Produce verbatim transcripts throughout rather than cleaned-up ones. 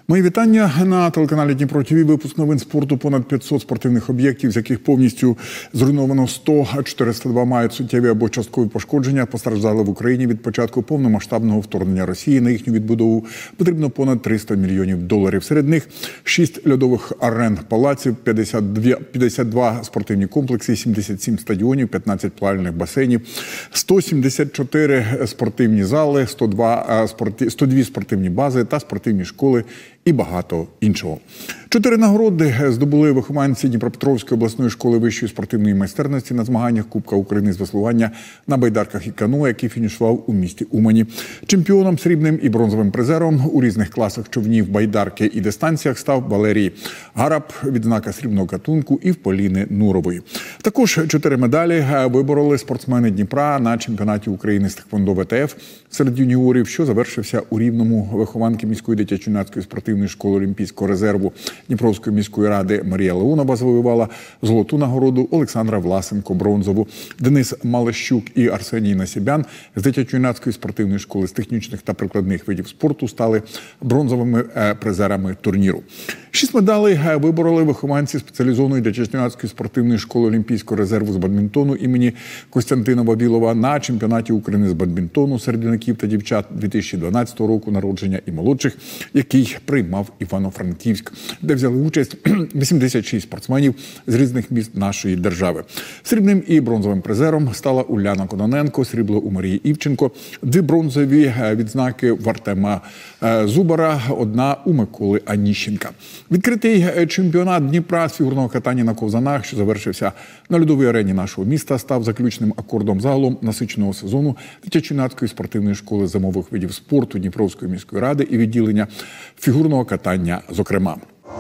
Мої вітання на телеканалі Дніпро ТВ. Випуск новин спорту. Понад п'ятсот спортивних об'єктів, з яких повністю зруйновано сто, а чотириста два мають суттєві або часткові пошкодження, постраждали в Україні від початку повномасштабного вторгнення Росії. На їхню відбудову потрібно понад триста мільйонів доларів. Серед них шість льодових арен, палаців, п'ятдесят два спортивні комплекси, сімдесят сім стадіонів, п'ятнадцять плавальних басейнів, сто сімдесят чотири спортивні зали, сто два, сто два спортивні бази та спортивні школи і багато іншого. Чотири нагороди здобули вихованці Дніпропетровської обласної школи вищої спортивної майстерності на змаганнях Кубка України з веслування на байдарках і каное, який фінішував у місті Умані. Чемпіоном, срібним і бронзовим призером у різних класах човнів, байдарки і дистанціях став Валерій Гараб, відзнака срібного гатунку, і в Поліни Нурової. Також чотири медалі вибороли спортсмени Дніпра на чемпіонаті України з тхеквондо В Т Ф серед юніорів, що завершився у Рівному. Вихованки міської дитячо-юнацької спортивної школи Олімпійського резерву Дніпровської міської ради Марія Леонова завоювала золоту нагороду, Олександра Власенко – бронзову. Денис Малещук і Арсеній Насібян з дитячо-юнацької спортивної школи з технічних та прикладних видів спорту стали бронзовими призерами турніру. Шість медалей вибороли вихованці спеціалізованої дитячо-юнацької спортивної школи Олімпійського резерву з бадмінтону імені Костянтина Вавілова на чемпіонаті України з бадмінтону серед юнаків та дівчат дві тисячі дванадцятого року народження і молодших, який приймав Івано-Франківськ, де взяли участь вісімдесят шість спортсменів з різних міст нашої держави. Срібним і бронзовим призером стала Уляна Кононенко, срібло у Марії Івченко, дві бронзові відзнаки в Артема Зубара, одна у Миколи Аніщенка. Відкритий чемпіонат Дніпра з фігурного катання на ковзанах, що завершився на льодовій арені нашого міста, став заключним акордом загалом насиченого сезону дитячо-юнацької спортивної школи зимових видів спорту Дніпровської міської ради і відділення фігурного катання, зокрема.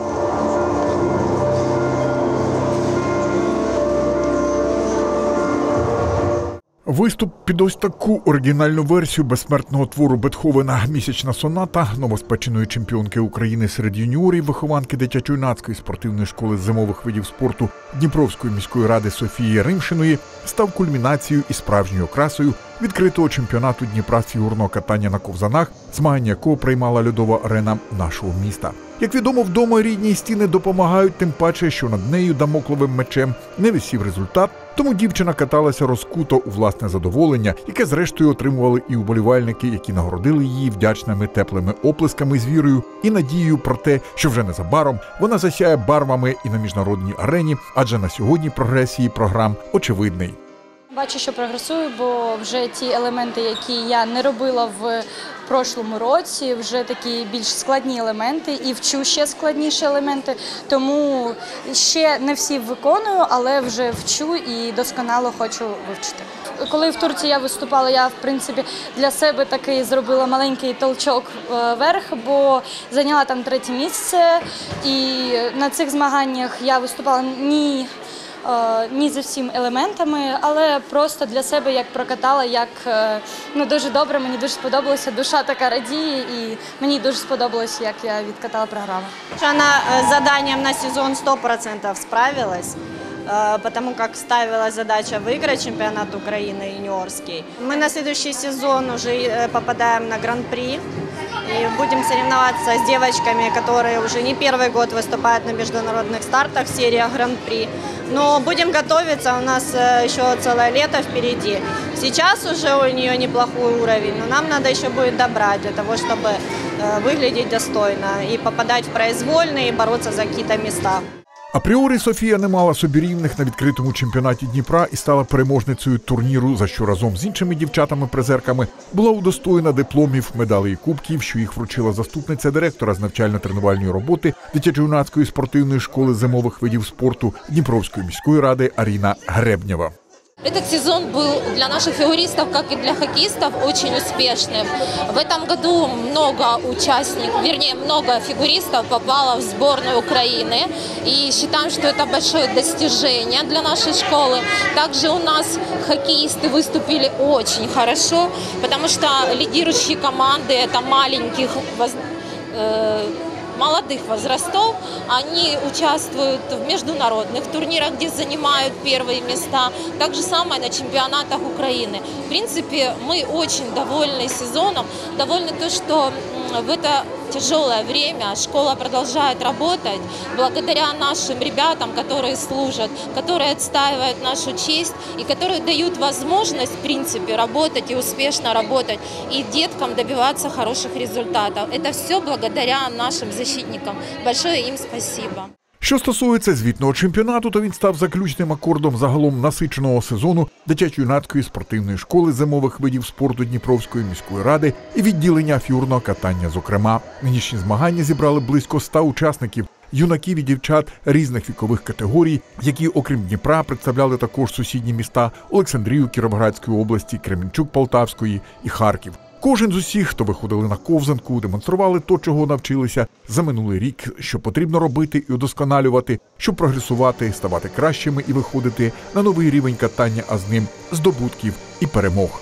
Виступ під ось таку оригінальну версію безсмертного твору Бетховена «Місячна соната» новоспеченої чемпіонки України серед юніорів, вихованки дитячо-юнацької спортивної школи зимових видів спорту Дніпровської міської ради Софії Римшиної став кульмінацією і справжньою окрасою відкритого чемпіонату Дніпра з фігурного катання на ковзанах, змагання якого приймала льодова арена нашого міста. Як відомо, вдома рідні стіни допомагають, тим паче, що над нею дамокловим мечем не висів результат, тому дівчина каталася розкуто у власне задоволення, яке зрештою отримували і уболівальники, які нагородили її вдячними теплими оплесками з вірою і надією про те, що вже незабаром вона засяє барвами і на міжнародній арені, адже на сьогодні прогрес її програм очевидний. Бачу, що прогресую, бо вже ті елементи, які я не робила в прошлому році, вже такі більш складні елементи і вчу ще складніші елементи, тому ще не всі виконую, але вже вчу і досконало хочу вивчити. Коли в Турції я виступала, я, в принципі, для себе таки зробила маленький толчок вверх, бо зайняла там третє місце, і на цих змаганнях я виступала ні ні за всім елементами, але просто для себе як прокатала, як ну, дуже добре, мені дуже сподобалося, душа така радіє і мені дуже сподобалось, як я відкатала програму. Она с заданием на сезон сто процентов справилась, потому как ставилась задача выиграть чемпионат Украины юниорский. Мы на следующий сезон уже попадаем на гран-при и будем соревноваться с девочками, которые уже не первый год выступают на международных стартах в сериях гран-при. Но будем готовиться, у нас еще целое лето впереди. Сейчас уже у нее неплохой уровень, но нам надо еще будет добрать для того, чтобы выглядеть достойно и попадать в произвольные и бороться за какие-то места. Апріорі Софія не мала собі рівних на відкритому чемпіонаті Дніпра і стала переможницею турніру, за що разом з іншими дівчатами-призерками була удостоєна дипломів, медалей і кубків, що їх вручила заступниця директора з навчально-тренувальної роботи дитячо-юнацької спортивної школи зимових видів спорту Дніпровської міської ради Аріна Гребнєва. Этот сезон был для наших фигуристов, как и для хоккеистов, очень успешным. В этом году много участников, вернее, много фигуристов попало в сборную Украины. И считаем, что это большое достижение для нашей школы. Также у нас хоккеисты выступили очень хорошо, потому что лидирующие команды – это маленьких э, молодых возрастов, они участвуют в международных турнирах, где занимают первые места, так же самое на чемпионатах Украины. В принципе, мы очень довольны сезоном, довольны то, что в это тяжелое время школа продолжает работать благодаря нашим ребятам, которые служат, которые отстаивают нашу честь и которые дают возможность, в принципе, работать и успешно работать, и деткам добиваться хороших результатов. Это все благодаря нашим защитникам. Большое им спасибо. Що стосується звітного чемпіонату, то він став заключним акордом загалом насиченого сезону дитячо-юнацької спортивної школи зимових видів спорту Дніпровської міської ради і відділення фігурного катання, зокрема. Нинішні змагання зібрали близько ста учасників, юнаків і дівчат різних вікових категорій, які, окрім Дніпра, представляли також сусідні міста Олександрію Кіровоградської області, Кременчук Полтавської і Харків. Кожен з усіх, хто виходили на ковзанку, демонстрували то, чого навчилися за минулий рік, що потрібно робити і удосконалювати, щоб прогресувати, ставати кращими і виходити на новий рівень катання, а з ним здобутків і перемог.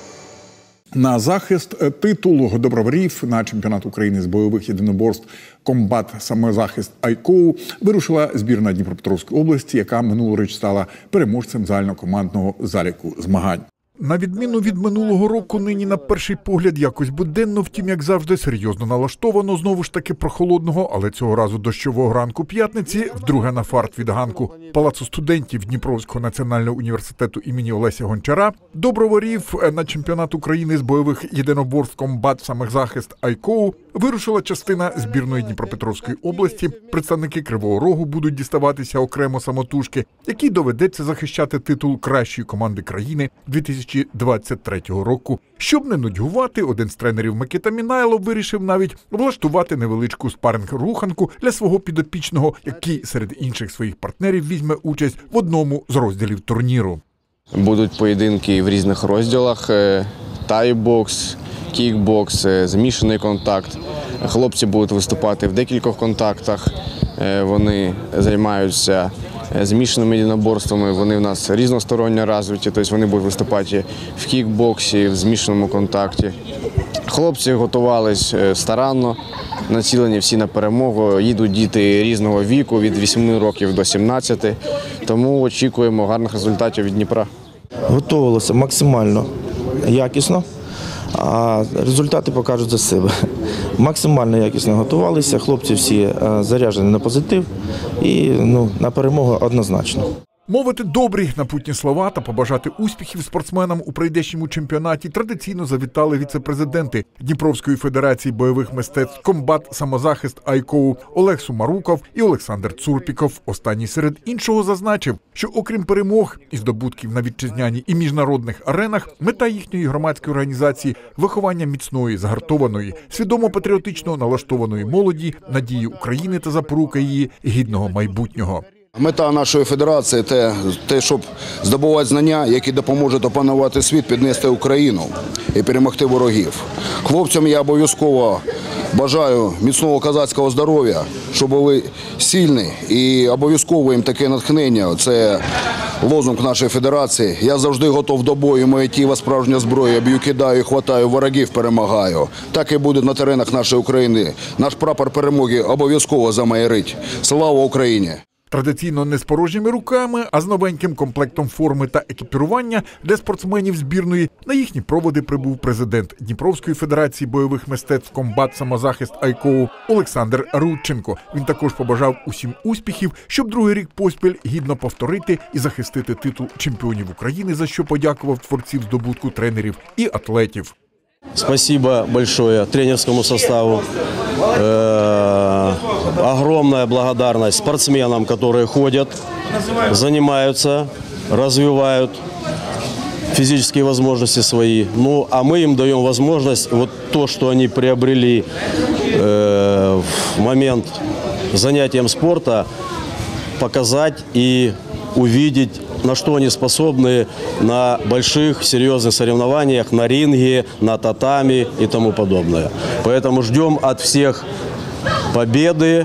На захист титулу доброварів на чемпіонат України з бойових єдиноборств «Комбат самозахист Айкоу» вирушила збірна Дніпропетровської області, яка минулоріч стала переможцем загальнокомандного заліку змагань. На відміну від минулого року, нині на перший погляд якось буденно, втім, як завжди, серйозно налаштовано, знову ж таки прохолодного, але цього разу дощового ранку п'ятниці, вдруге на фарт від ганку Палацу студентів Дніпровського національного університету імені Олеся Гончара, доброварів на чемпіонат України з бойових єдиноборств «Комбат самозахист Айкоу» вирушила частина збірної Дніпропетровської області. Представники Кривого Рогу будуть діставатися окремо самотужки, якій доведеться захищати титул кращої команди країни дві тисячі двадцять третього року. Щоб не нудьгувати, один з тренерів Микита Мінайлов вирішив навіть влаштувати невеличку спаринг-руханку для свого підопічного, який серед інших своїх партнерів візьме участь в одному з розділів турніру. Будуть поєдинки в різних розділах: тай-бокс, кікбокс, змішаний контакт. Хлопці будуть виступати в декількох контактах. Вони займаються змішаними єдиноборствами, вони в нас різносторонньо розвиті, тобто вони будуть виступати в кікбоксі, в змішаному контакті. Хлопці готувалися старанно, націлені всі на перемогу, їдуть діти різного віку, від вісьми років до сімнадцяти, тому очікуємо гарних результатів від Дніпра. Готувалися максимально якісно, а результати покажуть за себе. Максимально якісно готувалися, хлопці всі заряджені на позитив і ну, на перемогу однозначно. Мовити добрі напутні слова та побажати успіхів спортсменам у прийдешньому чемпіонаті традиційно завітали віце-президенти Дніпровської федерації бойових мистецтв «Комбат самозахист Айкоу» Олег Сумаруков і Олександр Цурпіков. Останній серед іншого зазначив, що окрім перемог і здобутків на вітчизняній і міжнародних аренах, мета їхньої громадської організації – виховання міцної, згартованої, свідомо-патріотично налаштованої молоді, надії України та запорука її гідного майбутнього. Мета нашої федерації – те, те, щоб здобувати знання, які допоможуть опанувати світ, піднести Україну і перемогти ворогів. Хлопцям я обов'язково бажаю міцного козацького здоров'я, щоб були сильні, і обов'язково їм таке натхнення. Це лозунг нашої федерації. Я завжди готов до бою, моє тіло справжня зброя, б'ю, кидаю, хватаю, ворогів перемагаю. Так і буде на теренах нашої України. Наш прапор перемоги обов'язково замайорить. Слава Україні! Традиційно не з порожніми руками, а з новеньким комплектом форми та екіпірування для спортсменів збірної на їхні проводи прибув президент Дніпровської федерації бойових мистецтв «Комбат самозахист Айкоу» Олександр Рудченко. Він також побажав усім успіхів, щоб другий рік поспіль гідно повторити і захистити титул чемпіонів України, за що подякував творців здобутку тренерів і атлетів. Спасибо большое тренерскому составу. Э-э- огромная благодарность спортсменам, которые ходят, занимаются, развивают физические возможности свои. Ну, а мы им даем возможность вот то, что они приобрели э- в момент занятием спорта, показать и увидеть, на что они способны на больших, серьезных соревнованиях, на ринге, на татами и тому подобное. Поэтому ждем от всех победы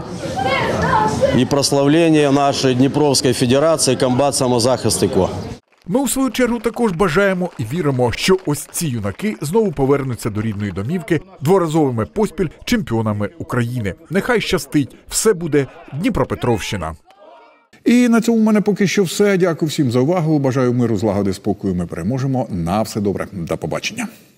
и прославления нашей Дніпровської федерації «Комбат самозахист Айкоу». Ми, у свою чергу, також бажаємо і віримо, що ось ці юнаки знову повернуться до рідної домівки дворазовими поспіль чемпіонами України. Нехай щастить, все буде Дніпропетровщина. І на цьому в мене поки що все. Дякую всім за увагу. Бажаю миру, злагоди, спокою. Ми переможемо. На все добре. До побачення.